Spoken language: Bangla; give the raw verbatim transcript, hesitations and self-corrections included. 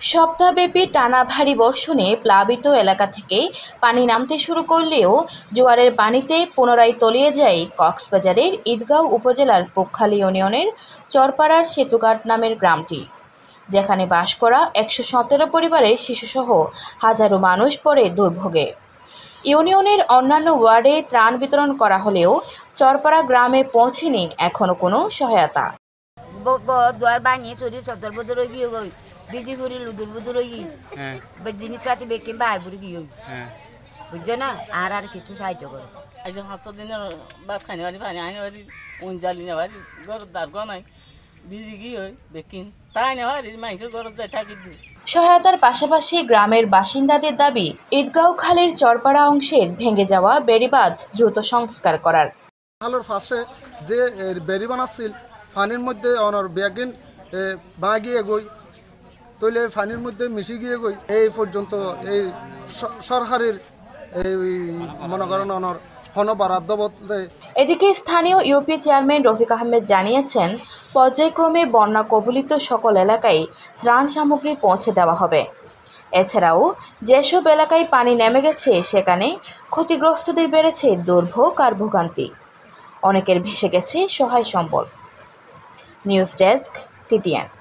সপ্তাহব্যাপী টানা ভারী বর্ষণে প্লাবিত এলাকা থেকে পানি নামতে শুরু করলেও জোয়ারের পানিতে পুনরায় তলিয়ে যায় কক্সবাজারের ঈদগাঁও উপজেলার পোকখালী ইউনিয়নের চরপাড়ার সেতুঘাট নামের গ্রামটি, যেখানে বাস করা একশো সতেরো পরিবারের শিশুসহ হাজারো মানুষ পড়ে দুর্ভোগে। ইউনিয়নের অন্যান্য ওয়ার্ডে ত্রাণ বিতরণ করা হলেও চরপাড়া গ্রামে পৌঁছেনি এখনো কোনো সহায়তা। বিজি ফুরি লুদুর বুদুর জিনিসপাতি বেকিং বাই বুড়ি গিয়ে বুঝছো না আর আর কিছু সাহায্য করো। একজন পাঁচশো দিনের বাদ খানি বাড়ি পানি আনি বাড়ি উনজালি না বাড়ি ঘর দার গো নাই বিজি গিয়ে বেকিং তাই না বাড়ি মানুষের ঘর যায় থাকি দিই। সহায়তার পাশাপাশি গ্রামের বাসিন্দাদের দাবি ঈদগাঁও খালের চরপাড়া অংশের ভেঙে যাওয়া বেড়িবাঁধ দ্রুত সংস্কার করার। খালের পাশে যে বেড়ি বানাচ্ছিল পানির মধ্যে অনার ব্যাগিন বা গিয়ে গই তৈলে পানির মধ্যে মিশে গিয়ে গই এই পর্যন্ত এই সরকারের এই মনে করেন অনার হন বরাদ্দ বদলে। এদিকে স্থানীয় ইউপি চেয়ারম্যান রফিক আহমেদ জানিয়েছেন, পর্যায়ক্রমে বন্যা কবলিত সকল এলাকায় ত্রাণ সামগ্রী পৌঁছে দেওয়া হবে। এছাড়াও যেসব এলাকায় পানি নেমে গেছে সেখানে ক্ষতিগ্রস্তদের বেড়েছে দুর্ভোগ আর ভোগান্তি, অনেকের ভেসে গেছে সহায় সম্বল। News desk, TTN.